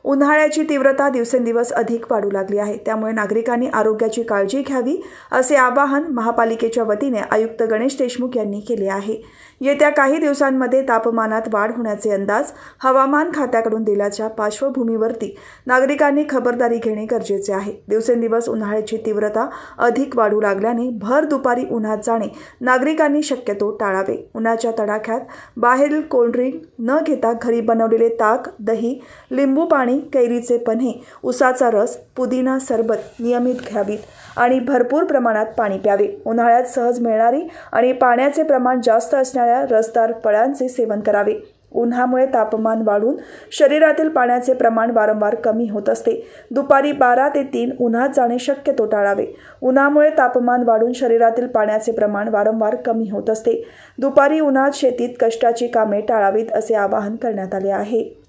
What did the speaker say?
उन्हाळ्याची तीव्रता दिवसेंदिवस अधिक वाढू लागली आहे। त्यामुळे नागरिकांनी आरोग्याची काळजी घ्यावी असे आवाहन महापालिकेच्या वतीने आयुक्त गणेश देशमुख यांनी केले आहे। येत्या काही दिवसांमध्ये तापमानात वाढ होण्याचे अंदाज हवामान खात्याकडून दिल्याच्या पार्श्वभूमीवरती नागरिकांनी खबरदारी घेणे गरजेचे आहे। दिवसेंदिवस उन्हाळ्याची तीव्रता अधिक वाढू लागल्याने भर दुपारी उन्हात जाणे नागरिकांनी शक्यतो टाळावे। उन्हाच्या तडाख्यात बाहेरील कोल्ड्रिंक न घेता घरी बनवलेले ताक, दही, लिंबू पाणी, कैरीचे पन्हे, उसाचा रस, पुदिना सरबत नियमित घ्यावीत आणि भरपूर प्रमाणात पाणी प्यावे। उन्हाळ्यात सहज मिळणारी आणि पाण्याचे प्रमाण जास्त असणाऱ्या रसदार फळांचे सेवन करावे। उन्हामुळे तापमान वाढून शरीरातील पाण्याचे प्रमाण वारंवार कमी होत असते। दुपारी 12 ते 3 उन्हात जाणे शक्यतो टाळावे। उन्हामुळे तापमान वाढून शरीरातील पाण्याचे प्रमाण वारंवार कमी होत असते। दुपारी उन्हात शेतीत कष्टाची कामे टाळावीत असे आवाहन करण्यात आले आहे।